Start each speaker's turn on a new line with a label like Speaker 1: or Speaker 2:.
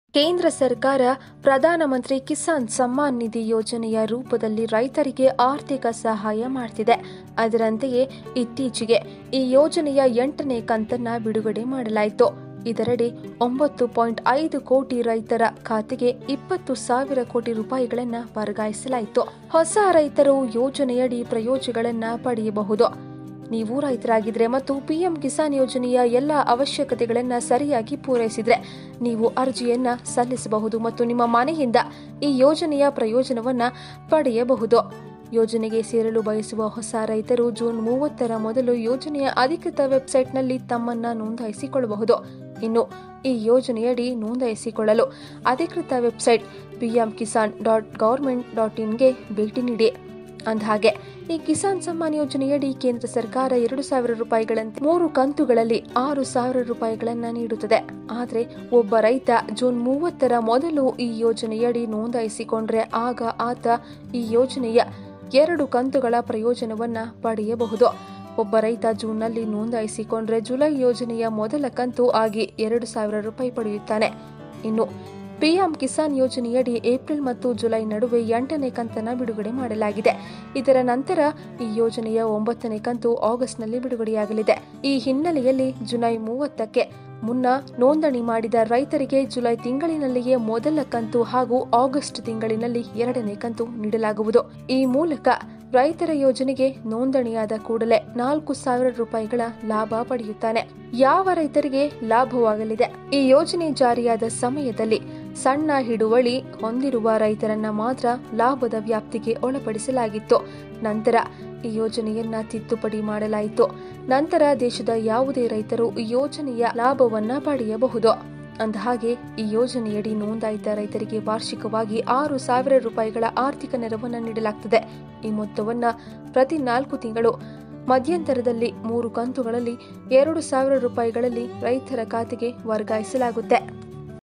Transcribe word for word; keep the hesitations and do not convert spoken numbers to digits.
Speaker 1: ಕೇಂದ್ರ ಸರ್ಕಾರ ಪ್ರಧಾನಮಂತ್ರಿ ಕಿಸಾನ್ ಸಮ್ಮಾನ್ ನಿಧಿ ಯೋಜನೆಯ ರೂಪದಲ್ಲಿ ರೈತರಿಗೆ ಆರ್ಥಿಕ ಸಹಾಯ ಮಾಡ್ತಿದೆ. ಅದರಂತೆಯೇ ಇತ್ತೀಚೆಗೆ ಈ ಯೋಜನೆಯ ಎಂಟನೇ ಕಂತನ್ನ ಬಿಡುಗಡೆ ಮಾಡಲಾಯಿತು. ಇದರಡಿ ಒಂಬತ್ತು ಪಾಯಿಂಟ್ ಐದು ಕೋಟಿ ರೈತರ ಖಾತೆಗೆ ಇಪ್ಪತ್ತು ಸಾವಿರ ಕೋಟಿ ರೂಪಾಯಿಗಳನ್ನು ವರ್ಗಾಯಿಸಲಾಯಿತು. ಹೊಸ ರೈತರು ಯೋಜನೆಯಡಿ ಪ್ರಯೋಜನಗಳನ್ನು ಪಡೆಯಬಹುದು. ನೀವು ರೈತರಾಗಿದ್ರೆ ಮತ್ತು ಪಿಎಂ ಕಿಸಾನ್ ಯೋಜನೆಯ ಎಲ್ಲ ಅವಶ್ಯಕತೆಗಳನ್ನು ಸರಿಯಾಗಿ ಪೂರೈಸಿದ್ರೆ ನೀವು ಅರ್ಜಿಯನ್ನ ಸಲ್ಲಿಸಬಹುದು ಮತ್ತು ನಿಮ್ಮ ಮನೆಯಿಂದ ಈ ಯೋಜನೆಯ ಪ್ರಯೋಜನವನ್ನ ಪಡೆಯಬಹುದು. ಯೋಜನೆಗೆ ಸೇರಲು ಬಯಸುವ ಹೊಸ ರೈತರು ಜೂನ್ ಮೂವತ್ತರ ಮೊದಲು ಯೋಜನೆಯ ಅಧಿಕೃತ ವೆಬ್ಸೈಟ್ನಲ್ಲಿ ತಮ್ಮನ್ನ ನೋಂದಾಯಿಸಿಕೊಳ್ಳಬಹುದು. ಇನ್ನು ಈ ಯೋಜನೆಯಡಿ ನೋಂದಾಯಿಸಿಕೊಳ್ಳಲು ಅಧಿಕೃತ website PM Kisan dot government dot ಇನ್ಗೆ ಭೇಟಿ ನೀಡಿ. ಅಂದಹಾಗೆ ಈ ಕಿಸಾನ್ ಸಮ್ಮಾನ್ ಯೋಜನೆಯಡಿ ಕೇಂದ್ರ ಸರ್ಕಾರ ಎರಡು ಸಾವಿರ ರೂಪಾಯಿಗಳಂತೆ ಮೂರು ಕಂತುಗಳಲ್ಲಿ ಆರು ಸಾವಿರ ರೂಪಾಯಿಗಳನ್ನ ನೀಡುತ್ತದೆ. ಆದರೆ ಒಬ್ಬ ರೈತ ಜೂನ್ ಮೂವತ್ತರ ಮೊದಲು ಈ ಯೋಜನೆಯಡಿ ನೋಂದಾಯಿಸಿಕೊಂಡ್ರೆ ಆಗ ಆತ ಈ ಯೋಜನೆಯ ಎರಡು ಕಂತುಗಳ ಪ್ರಯೋಜನವನ್ನ ಪಡೆಯಬಹುದು. ಒಬ್ಬ ರೈತ ಜೂನ್ನಲ್ಲಿ ನೋಂದಾಯಿಸಿಕೊಂಡ್ರೆ ಜುಲೈ ಯೋಜನೆಯ ಮೊದಲ ಕಂತು ಆಗಿ ಎರಡು ಸಾವಿರ ರೂಪಾಯಿ ಪಡೆಯುತ್ತಾನೆ. ಇನ್ನು ಪಿಎಂ ಕಿಸಾನ್ ಯೋಜನೆಯಡಿ ಏಪ್ರಿಲ್ ಮತ್ತು ಜುಲೈ ನಡುವೆ ಎಂಟನೇ ಕಂತನ್ನು ಬಿಡುಗಡೆ ಮಾಡಲಾಗಿದೆ. ಇದರ ನಂತರ ಈ ಯೋಜನೆಯ ಒಂಬತ್ತನೇ ಕಂತು ಆಗಸ್ಟ್ನಲ್ಲಿ ಬಿಡುಗಡೆಯಾಗಲಿದೆ. ಈ ಹಿನ್ನೆಲೆಯಲ್ಲಿ ಜುಲೈ ಮೂವತ್ತಕ್ಕೆ ಮುನ್ನ ನೋಂದಣಿ ಮಾಡಿದ ರೈತರಿಗೆ ಜುಲೈ ತಿಂಗಳಿನಲ್ಲಿಯೇ ಮೊದಲ ಕಂತು ಹಾಗೂ ಆಗಸ್ಟ್ ತಿಂಗಳಿನಲ್ಲಿ ಎರಡನೇ ಕಂತು ನೀಡಲಾಗುವುದು. ಈ ಮೂಲಕ ರೈತರ ಯೋಜನೆಗೆ ನೋಂದಣಿಯಾದ ಕೂಡಲೇ ನಾಲ್ಕು ಸಾವಿರ ರೂಪಾಯಿಗಳ ಲಾಭ ಪಡೆಯುತ್ತಾನೆ. ಯಾವ ರೈತರಿಗೆ ಲಾಭವಾಗಲಿದೆ? ಈ ಯೋಜನೆ ಜಾರಿಯಾದ ಸಮಯದಲ್ಲಿ ಸಣ್ಣ ಹಿಡುವಳಿ ಹೊಂದಿರುವ ರೈತರನ್ನ ಮಾತ್ರ ಲಾಭದ ವ್ಯಾಪ್ತಿಗೆ ಒಳಪಡಿಸಲಾಗಿತ್ತು. ನಂತರ ಈ ಯೋಜನೆಯನ್ನ ತಿದ್ದುಪಡಿ ಮಾಡಲಾಯಿತು. ನಂತರ ದೇಶದ ಯಾವುದೇ ರೈತರು ಈ ಯೋಜನೆಯ ಲಾಭವನ್ನ ಪಡೆಯಬಹುದು. ಅಂದಹಾಗೆ ಈ ಯೋಜನೆಯಡಿ ನೋಂದಾಯಿತ ರೈತರಿಗೆ ವಾರ್ಷಿಕವಾಗಿ ಆರು ಸಾವಿರ ರೂಪಾಯಿಗಳ ಆರ್ಥಿಕ ನೆರವನ್ನು ನೀಡಲಾಗುತ್ತದೆ. ಈ ಮೊತ್ತವನ್ನ ಪ್ರತಿ ನಾಲ್ಕು ತಿಂಗಳು ಮಧ್ಯಂತರದಲ್ಲಿ ಮೂರು ಕಂತುಗಳಲ್ಲಿ ಎರಡು ಸಾವಿರ ರೂಪಾಯಿಗಳಲ್ಲಿ ರೈತರ ಖಾತೆಗೆ ವರ್ಗಾಯಿಸಲಾಗುತ್ತೆ.